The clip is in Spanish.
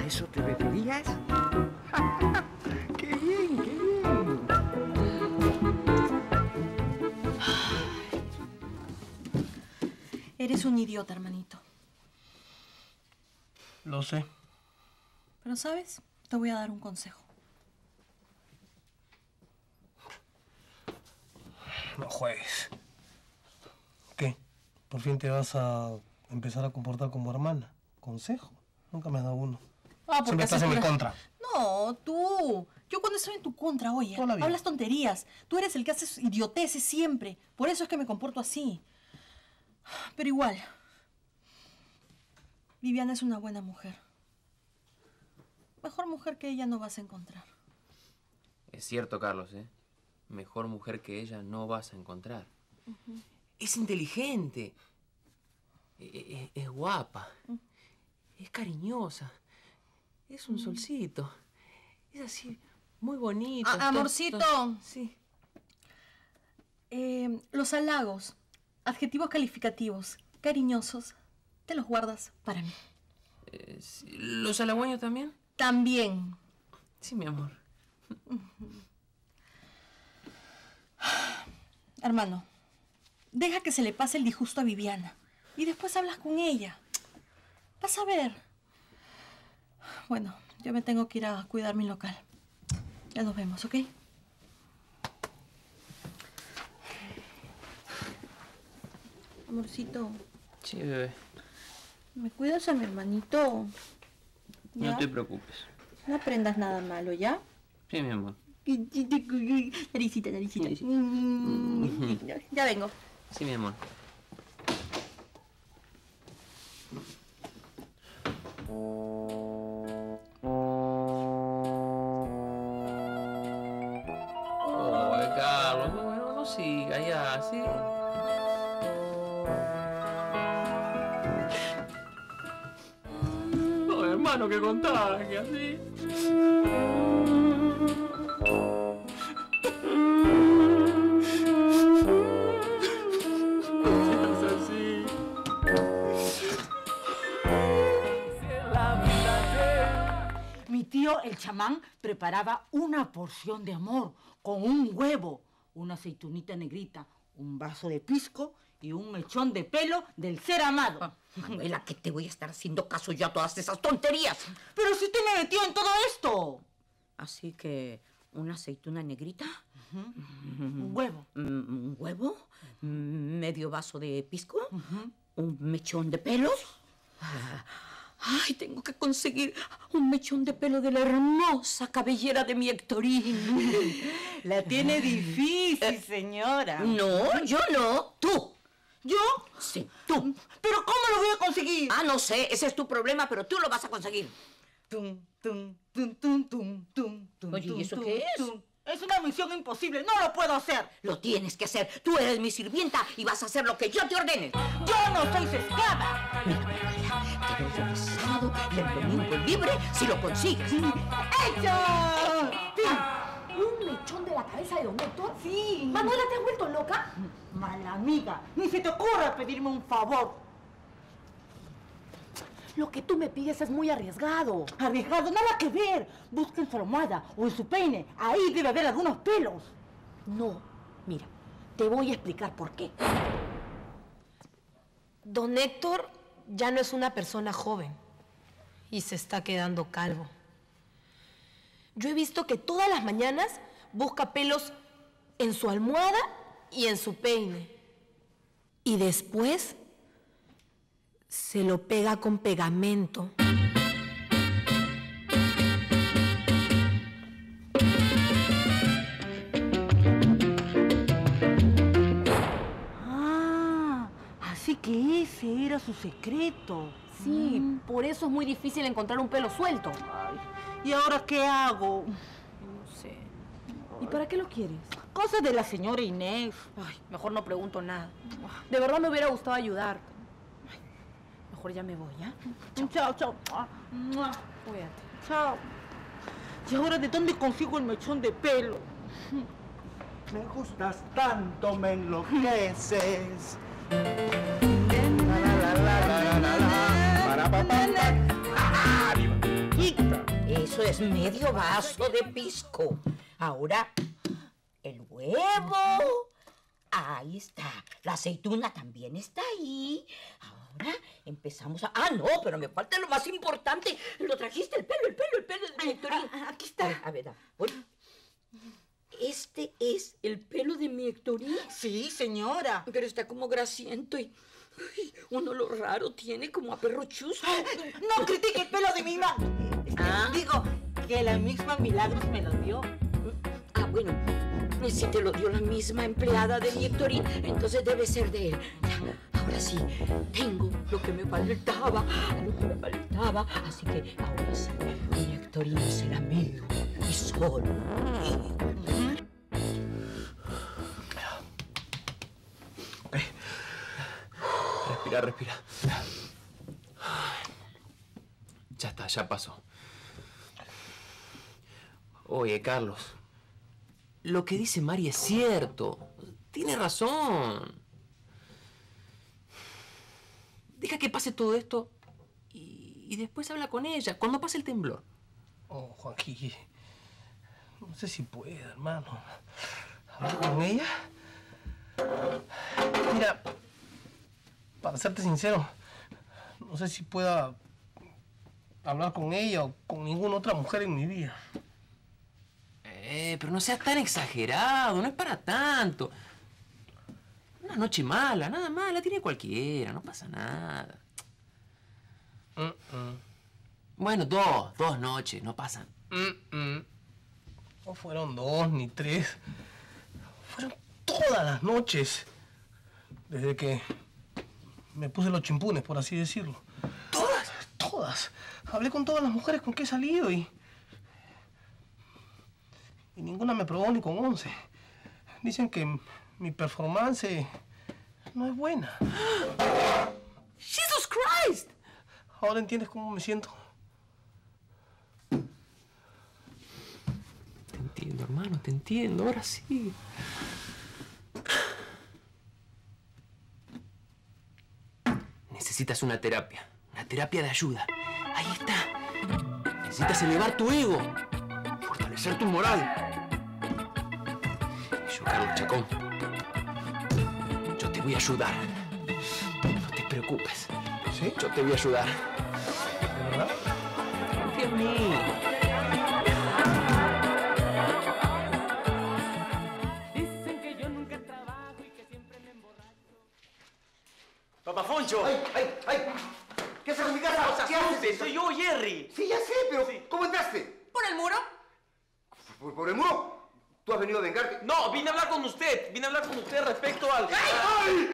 eso te referías? ¡Qué bien, qué bien! Eres un idiota, hermanito. Lo sé. Pero, ¿sabes? Te voy a dar un consejo. No juegues. ¿Qué? ¿Por fin te vas a empezar a comportar como hermana? ¿Consejo? Nunca me has dado uno. Ah, porque siempre estás en mi contra. No, tú. Yo cuando estoy en tu contra, oye, hablas tonterías. Tú eres el que haces idioteces siempre. Por eso es que me comporto así. Pero igual, Viviana es una buena mujer. Mejor mujer que ella no vas a encontrar. Es cierto, Carlos, ¿eh? Mejor mujer que ella no vas a encontrar. Es inteligente. Es guapa. Es cariñosa. Es un solcito. Es así, muy bonito. Amorcito. Sí. Los halagos, adjetivos calificativos, cariñosos, te los guardas para mí. Sí. ¿Los halagüeños también? También. Sí, mi amor. Hermano, deja que se le pase el disgusto a Viviana y después hablas con ella. Vas a ver. Bueno, yo me tengo que ir a cuidar mi local. Ya nos vemos, ¿ok? Amorcito. Sí, bebé. ¿Me cuidas a mi hermanito? ¿Ya? No te preocupes. No aprendas nada malo, ¿ya? Sí, mi amor. Naricita, naricita. Ya vengo. Sí, mi amor. Oh, Carlos, no siga ya, ¿sí? Oh, hermano, que contagia, ¿sí? Mi tío, el chamán, preparaba una porción de amor con un huevo, una aceitunita negrita, un vaso de pisco y un mechón de pelo del ser amado. Manuela, ¿qué te voy a estar haciendo caso yo a todas esas tonterías? Pero si usted me metió en todo esto. Así que, ¿una aceituna negrita? Un huevo. ¿Un huevo? ¿Medio vaso de pisco? ¿Un mechón de pelos? Ay, tengo que conseguir un mechón de pelo de la hermosa cabellera de mi Héctorín. La tiene difícil, señora. No, yo no. Tú. ¿Yo? Sí, tú. ¿Pero cómo lo voy a conseguir? Ah, no sé, ese es tu problema, pero tú lo vas a conseguir. Tum, tum, tum, tum, tum, tum, tum. Oye, ¿y eso tum, qué es? tum. Es una misión imposible, no lo puedo hacer. Lo tienes que hacer. Tú eres mi sirvienta y vas a hacer lo que yo te ordene. Yo no soy su esclava. Mira, Manuela, te doy el sábado y el domingo libre si lo consigues. ¡Hecho! ¿Un mechón de la cabeza de don Héctor? Sí. ¿Manuela, te has vuelto loca? Mala amiga, ni se te ocurra pedirme un favor. Lo que tú me pides es muy arriesgado. Arriesgado, nada que ver. Busca en su almohada o en su peine. Ahí debe haber algunos pelos. No, mira, te voy a explicar por qué. Don Héctor ya no es una persona joven y se está quedando calvo. Yo he visto que todas las mañanas busca pelos en su almohada y en su peine. Y después se lo pega con pegamento. Ah, así que ese era su secreto. Sí, por eso es muy difícil encontrar un pelo suelto. Ay, ¿y ahora qué hago? No sé. ¿Y para qué lo quieres? Cosa de la señora Inés. Ay, mejor no pregunto nada. De verdad me hubiera gustado ayudar. Ay, mejor ya me voy, ¿ya? Chao, chao. Cuídate. Chao. ¿Y ahora de dónde consigo el mechón de pelo? Me gustas tanto, me enloqueces. La, la, la, la, la, la, la, la, para, pa, pa, pa. ¡Ah! ¡Viva! Eso es medio vaso de pisco. Ahora, el huevo. Ahí está. La aceituna también está ahí. Ahora empezamos a... Ah, no, pero me falta lo más importante. Lo trajiste, el pelo de mi Hectorín. Aquí está. A ver, oye. ¿Este es el pelo de mi Hectorín? Sí, señora. Pero está como grasiento y... Ay, un olor raro tiene, como a perro chusco. No critique el pelo de mi mamá. Digo, que la misma Milagros me lo dio. Ah, bueno, si te lo dio la misma empleada de mi Hectorín, entonces debe ser de él. Ya, ahora sí, tengo lo que me faltaba, Así que ahora sí, mi Hectorín será mío y solo mío. Respira. Ya está, ya pasó. Oye, Carlos, lo que dice Mari es cierto. Tiene razón. Deja que pase todo esto y después habla con ella, cuando pase el temblor. Oh, Juanqui, no sé si puede, hermano. ¿Hablar con ella? Mira, para serte sincero, no sé si pueda hablar con ella o con ninguna otra mujer en mi vida. Pero no seas tan exagerado, no es para tanto. Una noche mala, nada más, la tiene cualquiera, no pasa nada. Bueno, dos noches, no pasan. No fueron 2 ni 3. Fueron todas las noches. Desde que me puse los chimpunes, por así decirlo. ¿Todas? Todas. Hablé con todas las mujeres con que he salido y ninguna me probó ni con 11. Dicen que mi performance no es buena. ¡Jesus Christ! ¿Ahora entiendes cómo me siento? Te entiendo, hermano, te entiendo. Ahora sí. Necesitas una terapia de ayuda. Ahí está. Necesitas elevar tu ego, fortalecer tu moral. Y yo, Carlos Chacón, yo te voy a ayudar. No te preocupes. ¿Sí? Yo te voy a ayudar. ¿De verdad? Confía en mí. ¡Papafoncho! ¡Ay! ¿Qué haces en mi casa? ¿Qué haces? Soy yo, Jerry. Sí, ya sé, pero ¿cómo entraste? ¿Por el muro? ¿Por el muro? ¿Tú has venido a vengarte? No, vine a hablar con usted. Vine a hablar con usted respecto al... ¡Ay!